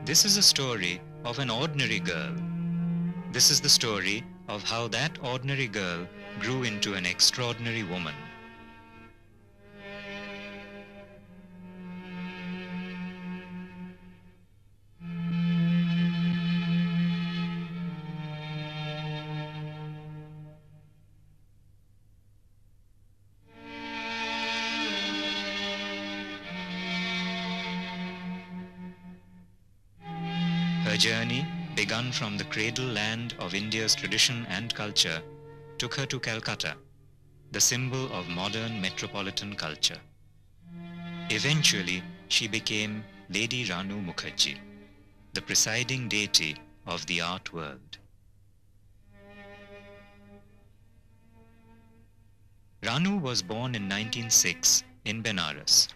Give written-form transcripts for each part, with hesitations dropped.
This is a story of an ordinary girl. This is the story of how that ordinary girl grew into an extraordinary woman. Her journey, begun from the cradle land of India's tradition and culture, took her to Calcutta, the symbol of modern metropolitan culture. Eventually, she became Lady Ranu Mukherjee, the presiding deity of the art world. Ranu was born in 1906 in Benares.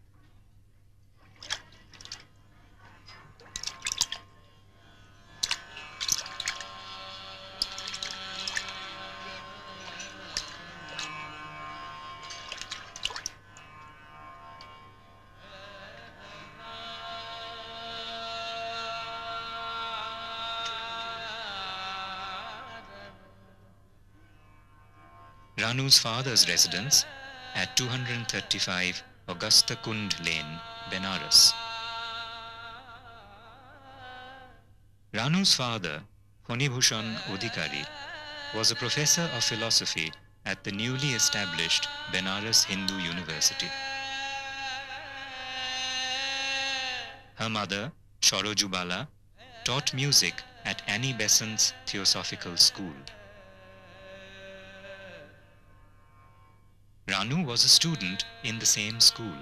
Ranu's father's residence at 235 Augusta Kund Lane, Benares. Ranu's father, Honibhushan Odhikari, was a professor of philosophy at the newly established Benares Hindu University. Her mother, Shoroju Bala, taught music at Annie Besant's Theosophical School. Ranu was a student in the same school.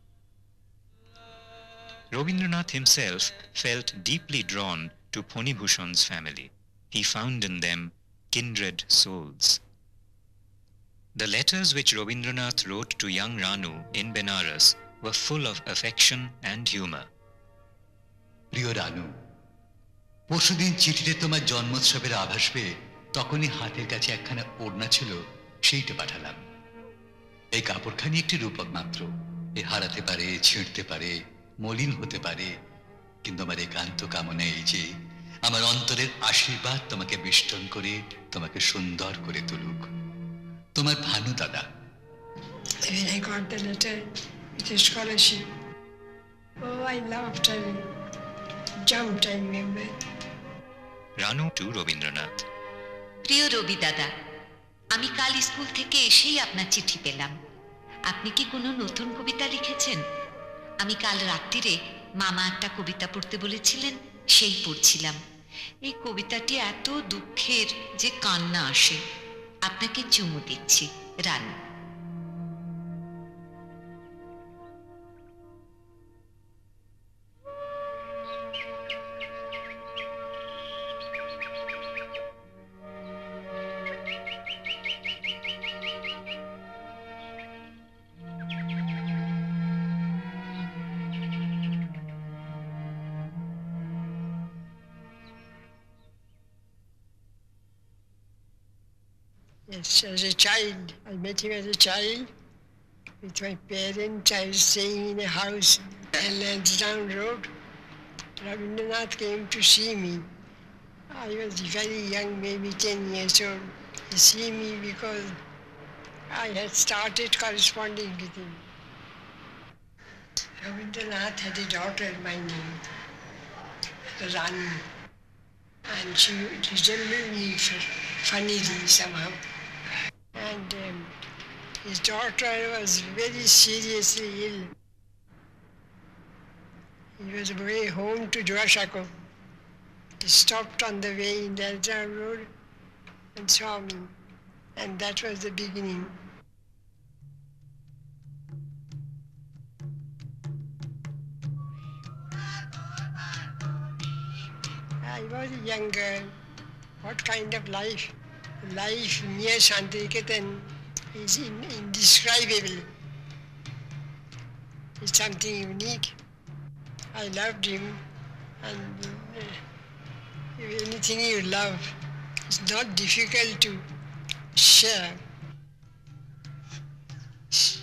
Rabindranath himself felt deeply drawn to Honibhushan's family. He found in them kindred souls. The letters which Rabindranath wrote to young Ranu in Benares were full of affection and humor. প্রিয় রানু, পরশুদিন চিঠিতে তোমার জন্মোৎসবের আভাস পেয়ে তখনই হাতের কাছে একখানা ওড়না ছিল, সেইটা পাঠালাম। এই কাপড়খানি একটি রূপক মাত্র, এ হারাতে পারে, ছিঁড়তে পারে, মলিন হতে পারে, কিন্তু আমার একান্ত কামনা এই যে আমার অন্তরের আশীর্বাদ তোমাকে বেষ্টন করে তোমাকে সুন্দর করে তুলুক। তোমার ভানু দাদা। When I got the letter with a scholarship, oh, I laughed and jumped, I remember. Ranu to Rabindranath. প্রিয় রবি দাদা, আমি কাল স্কুল থেকে এসেই আপনার চিঠি পেলাম। আপনি কি কোনো নতুন কবিতা লিখেছেন? আমি কাল রাত্রিরে মামা একটা কবিতা পড়তে বলেছিলেন, সেই পড়ছিলাম। এই কবিতাটি এত দুঃখের যে কান্না আসে। আপনাকে চুমু দিচ্ছি, Ranu. Yes, as a child, I met him as a child with my parents. I was staying in a house on Lansdowne Road. Rabindranath came to see me. I was very young, maybe 10 years old. He see me because I had started corresponding with him. Rabindranath had a daughter by name Ranu, and she resembled me funnily somehow. And his daughter was very seriously ill. He was way home to Joashako. He stopped on the way in the Lansdowne Road and saw me. And that was the beginning. I was a young girl. What kind of life? Life near Shantiniketan is indescribable. It's something unique. I loved him, and anything you love is not difficult to share.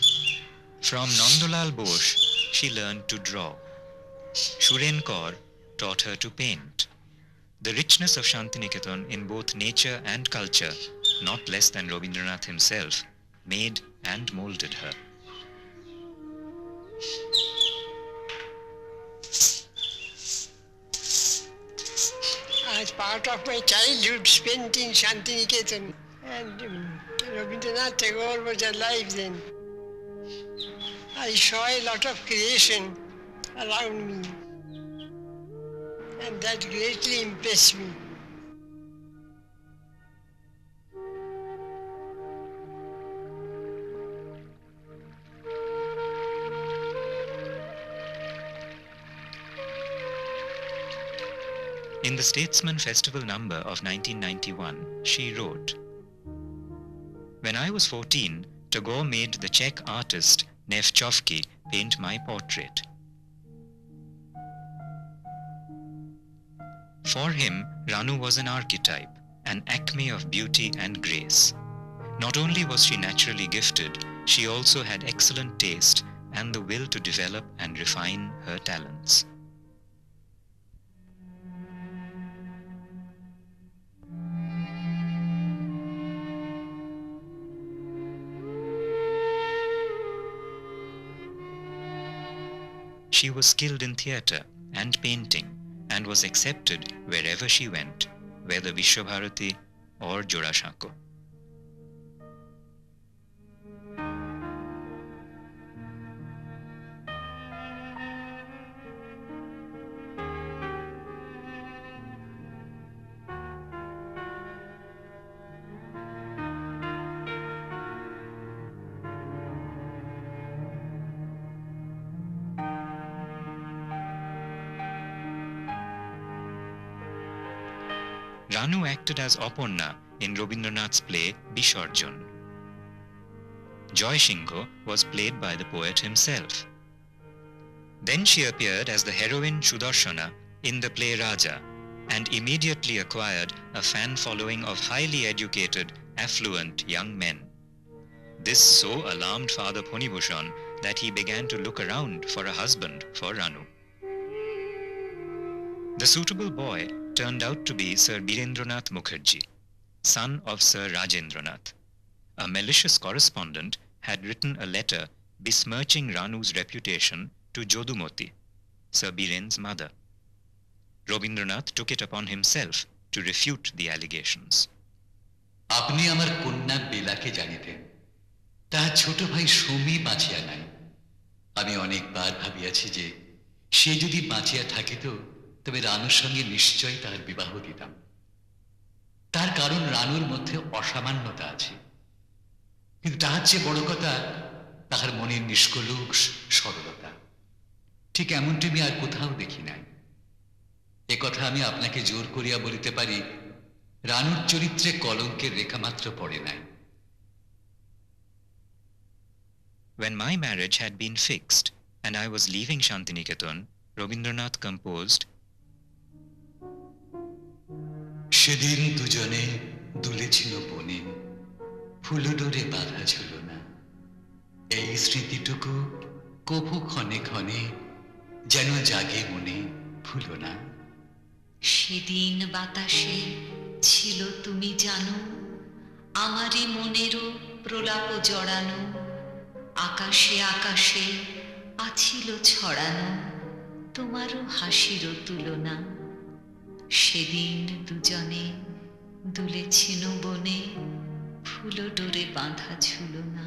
From Nandalal Bose, she learned to draw. Shuren Kaur, taught her to paint. The richness of Shantiniketan in both nature and culture, not less than Rabindranath himself, made and molded her. As part of my childhood spent in Shantiniketan, and Rabindranath Tagore was alive then. I saw a lot of creation around me, and that greatly impressed me. In the Statesman Festival number of 1991, she wrote, "When I was 14, Tagore made the Czech artist Nevchovsky paint my portrait. For him, Ranu was an archetype, an acme of beauty and grace. Not only was she naturally gifted, she also had excellent taste and the will to develop and refine her talents." She was skilled in theatre and painting and was accepted wherever she went, whether Vishwabharati or Jorashanko. Ranu acted as Aparna in Rabindranath's play Bisharjan. Joy Shingho was played by the poet himself. Then she appeared as the heroine Sudarshana in the play Raja and immediately acquired a fan following of highly educated, affluent young men. This so alarmed Father Ponibhushan that he began to look around for a husband for Ranu. The suitable boy turned out to be Sir Birendranath Mukherjee, son of Sir Rajendranath. A malicious correspondent had written a letter besmirching Ranu's reputation to Jodumati, Sir Biren's mother. Rabindranath took it upon himself to refute the allegations. আপনি আমার কন্যা বেলাকে জানিতেন, তাহার ছোট ভাই সমী বাঁচিয়া নাই। আমি অনেকবার ভাবিয়াছি যে সে যদি বাঁচিয়া থাকিত তবে রানুর সঙ্গে নিশ্চয় তাহার বিবাহ দিতাম। তার কারণ রানুর মধ্যে অসামান্যতা আছে, কিন্তু তাহার চেয়ে বড় কথা তাহার মনের নিষ্কলুষ সরলতা। ঠিক এমনটি আমি আর কোথাও দেখি নাই। এ কথা আমি আপনাকে জোর করিয়া বলিতে পারি, রানুর চরিত্রে কলঙ্কের রেখামাত্র পড়ে নাই। When my marriage had been fixed and I was leaving Shantiniketan, Rabindranath composed, সেদিন দুজনে দুলেছিল বনে, ফুলডোরে বাঁধা ছিল না। এই স্মৃতিটুকু কভু ক্ষণে ক্ষণে যেন জাগে মনে ভুলো না। সেদিন বাতাসে ছিল তুমি জানো, আমারই মনেরও প্রলাপ জড়ানো। আকাশে আকাশে আছিল ছড়ানো, তোমারও হাসিরও তুলনা। সেদিন দুজনে দুলেছিল বনে, ফুল ডোরে বাঁধা ছিল না।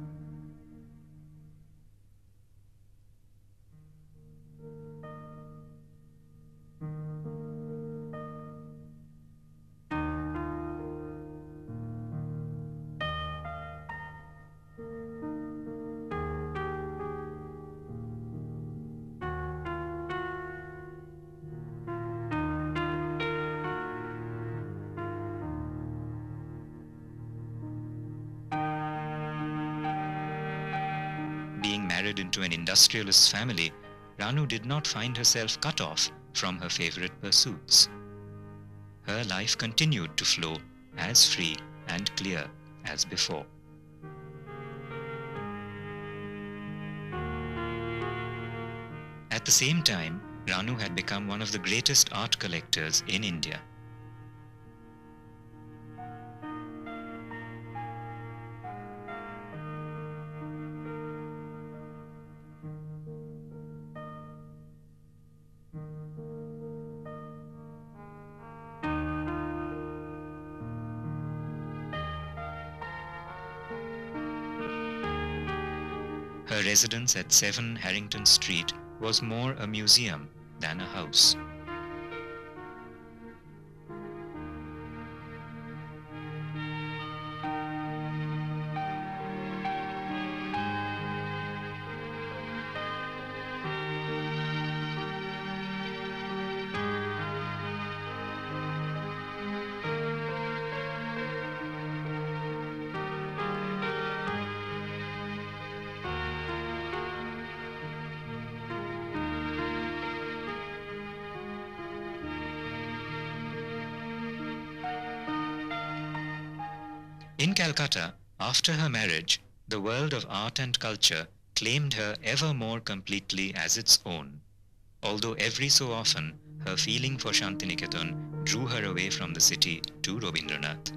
Being married into an industrialist's family, Ranu did not find herself cut off from her favorite pursuits. Her life continued to flow as free and clear as before. At the same time, Ranu had become one of the greatest art collectors in India. Her residence at 7 Harrington Street was more a museum than a house. In Calcutta, after her marriage, the world of art and culture claimed her ever more completely as its own, although every so often her feeling for Shantiniketan drew her away from the city to Rabindranath.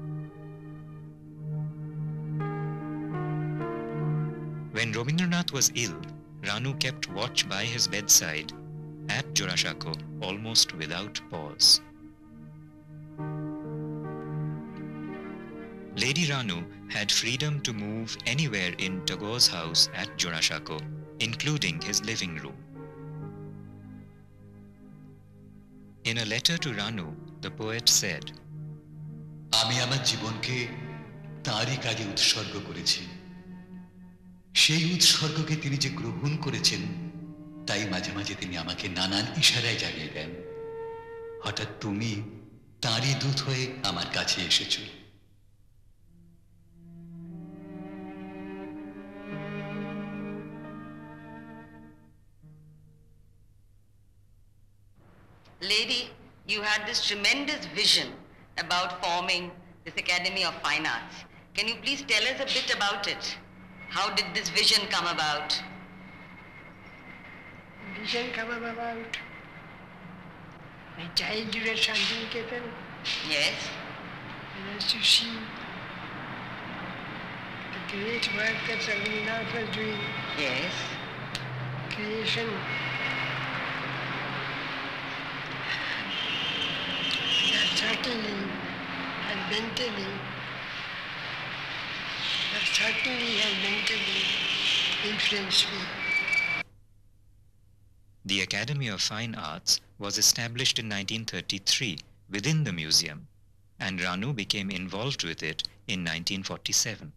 When Rabindranath was ill, Ranu kept watch by his bedside at Jorashako almost without pause. Lady Ranu had freedom to move anywhere in Tagore's house at Jorashako, including his living room. In a letter to Ranu, the poet said, আমি আমার জীবনকে তাঁরই কাজে উৎসর্গ করেছি। সেই উৎসর্গকে তিনি যে গ্রহণ করেছেন, তাই মাঝে মাঝে তিনি আমাকে নানান ইশারায় জানিয়ে দেন। হঠাৎ তুমি তাঁরই দূত হয়ে আমার কাছে এসেছো। Lady, you had this tremendous vision about forming this Academy of Fine Arts. Can you please tell us a bit about it? How did this vision come about? Vision come about. My childhood at Shantiniketan. Yes. And I used to see the great work that Rabindranath was doing, Yes. creation. That certainly and mentally, influenced me. The Academy of Fine Arts was established in 1933 within the museum, and Ranu became involved with it in 1947.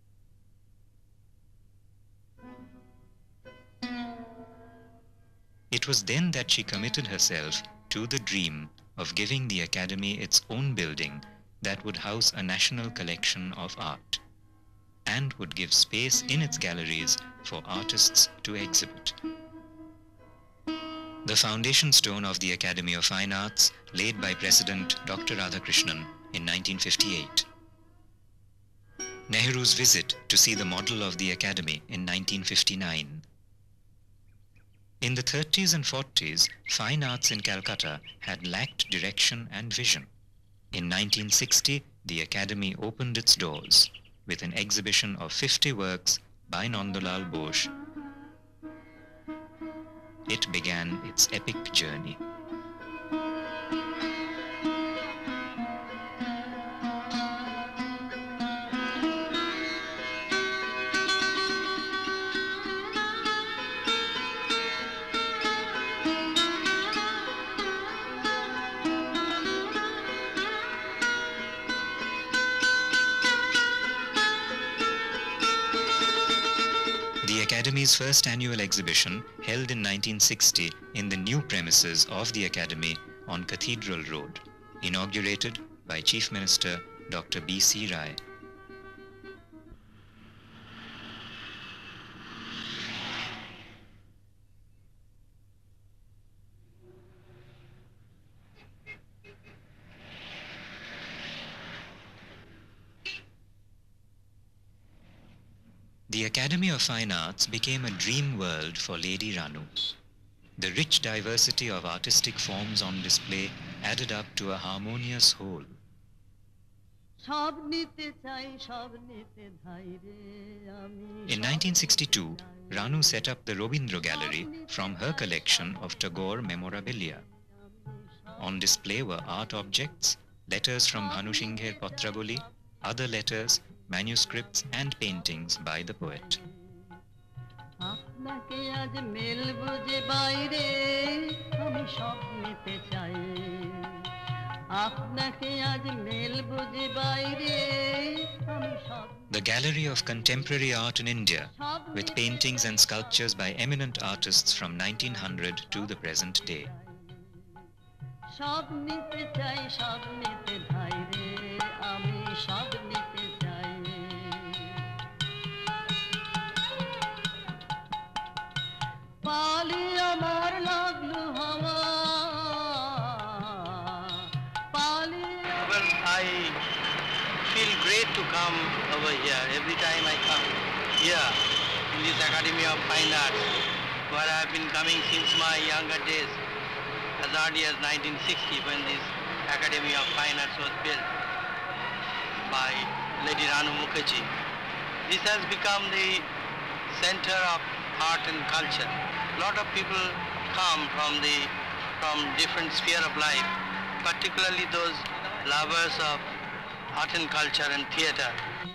It was then that she committed herself to the dream of giving the Academy its own building that would house a national collection of art and would give space in its galleries for artists to exhibit. The foundation stone of the Academy of Fine Arts laid by President Dr. Radhakrishnan in 1958. Nehru's visit to see the model of the Academy in 1959. In the 30s and 40s, fine arts in Calcutta had lacked direction and vision. In 1960, the Academy opened its doors with an exhibition of 50 works by Nandalal Bose. It began its epic journey. The Academy's first annual exhibition, held in 1960 in the new premises of the Academy on Cathedral Road, inaugurated by Chief Minister Dr. B.C. Rai. The Academy of Fine Arts became a dream world for Lady Ranu. The rich diversity of artistic forms on display added up to a harmonious whole. In 1962, Ranu set up the Robindra Gallery from her collection of Tagore memorabilia. On display were art objects, letters from Bhanu Singher Patraboli, other letters, manuscripts and paintings by the poet. The Gallery of Contemporary Art in India, with paintings and sculptures by eminent artists from 1900 to the present day. I feel great to come over here. Every time I come here in this Academy of Fine Arts, where I have been coming since my younger days, as early as 1960, when this Academy of Fine Arts was built by Lady Ranu Mukherjee. This has become the center of art and culture. A lot of people come from different sphere of life, particularly those lovers of art and culture and theatre.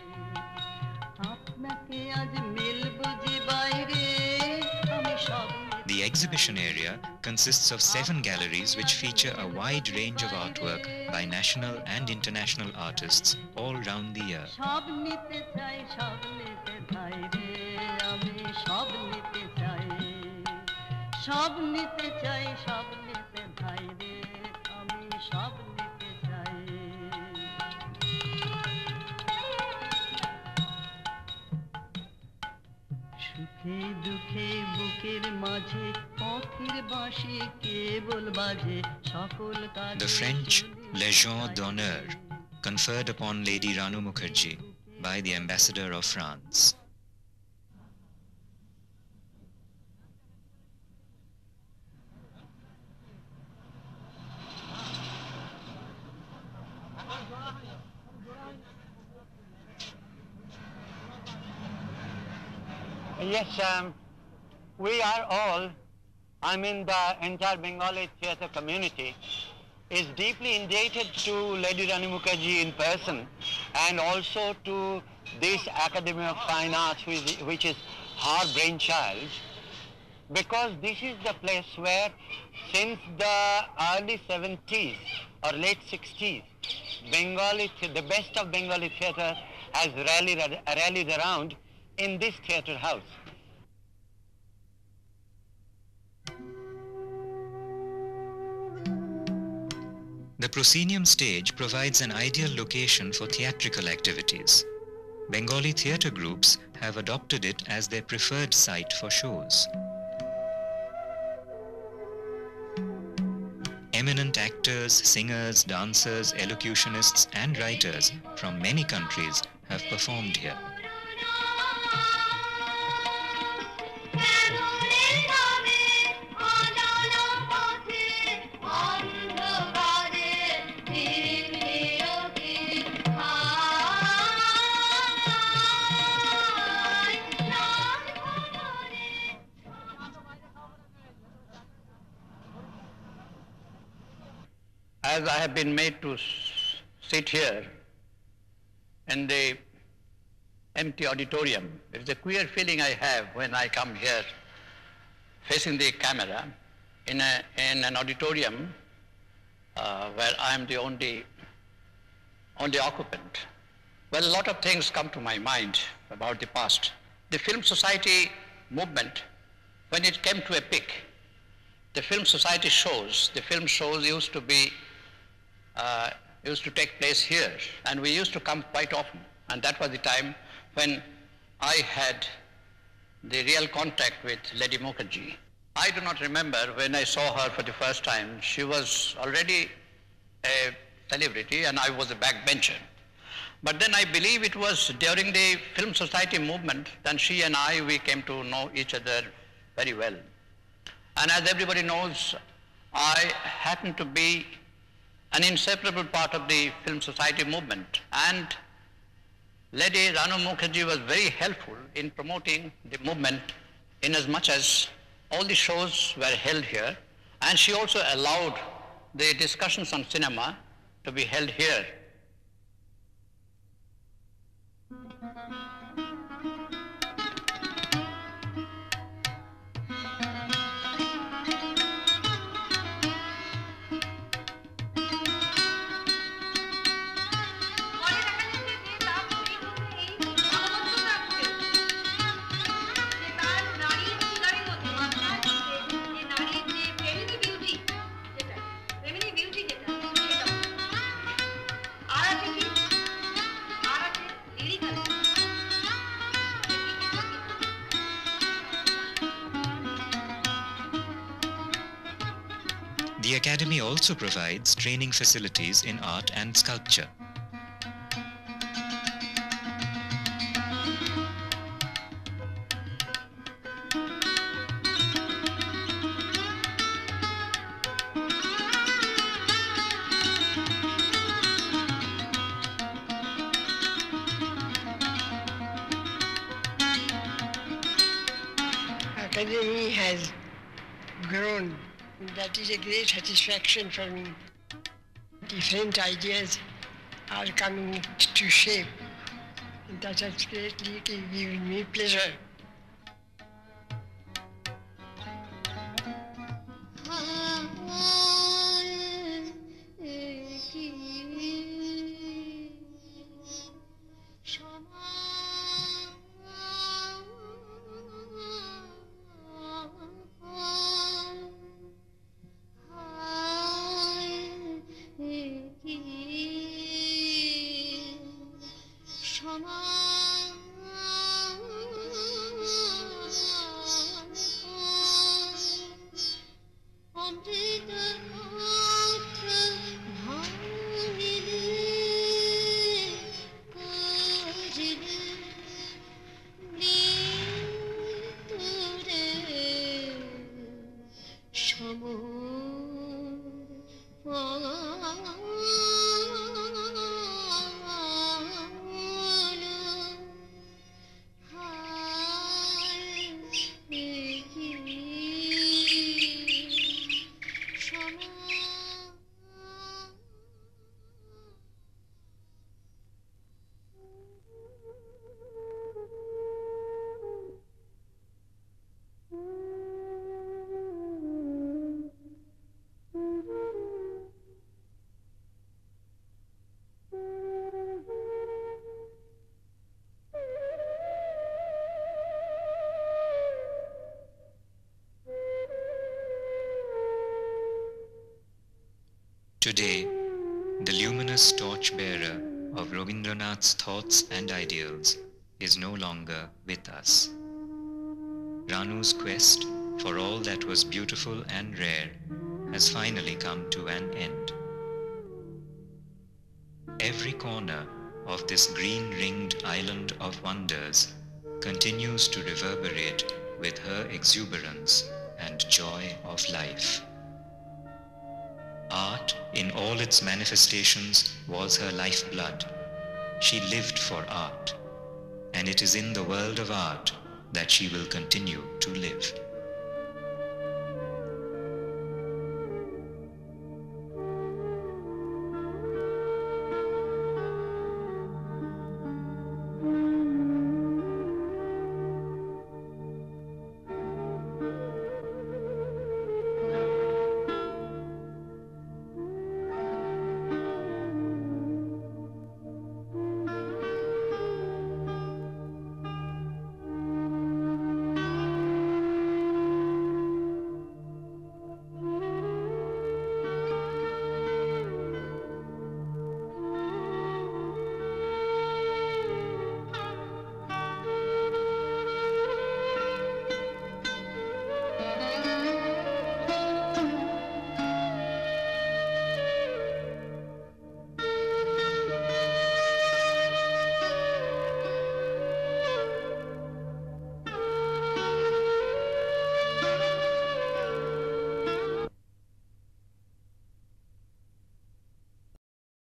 The exhibition area consists of 7 galleries which feature a wide range of artwork by national and international artists all round the year. The French Légion d'honneur conferred upon Lady Ranu Mukherjee by the Ambassador of France. Yes, we are all, I mean the entire Bengali theatre community, is deeply indebted to Lady Ranu Mukherjee in person and also to this Academy of Fine Arts, which is her brainchild, because this is the place where since the early 70s or late 60s, the best of Bengali theatre has rallied around in this theatre house. The proscenium stage provides an ideal location for theatrical activities. Bengali theatre groups have adopted it as their preferred site for shows. Eminent actors, singers, dancers, elocutionists and writers from many countries have performed here. As I have been made to sit here in the empty auditorium, there is a queer feeling I have when I come here facing the camera in an auditorium where I am the only occupant. Well, a lot of things come to my mind about the past. The Film Society movement, when it came to a peak, the Film Society shows, the film shows used to take place here, and we used to come quite often. And that was the time when I had the real contact with Lady Mukherjee. I do not remember when I saw her for the first time. She was already a celebrity and I was a backbencher. But then I believe it was during the Film Society movement that she and we came to know each other very well. And as everybody knows, I happen to be an inseparable part of the Film Society movement. And Lady Ranu Mukherjee was very helpful in promoting the movement in as much as all the shows were held here. And she also allowed the discussions on cinema to be held here. The Academy also provides training facilities in art and sculpture. Academy has grown. That is a great satisfaction for me. Different ideas are coming to shape. And that has greatly given me pleasure. Today, the luminous torchbearer of Rabindranath's thoughts and ideals is no longer with us. Ranu's quest for all that was beautiful and rare has finally come to an end. Every corner of this green-ringed island of wonders continues to reverberate with her exuberance and joy of life. Art, in all its manifestations, was her lifeblood. She lived for art, and it is in the world of art that she will continue to live.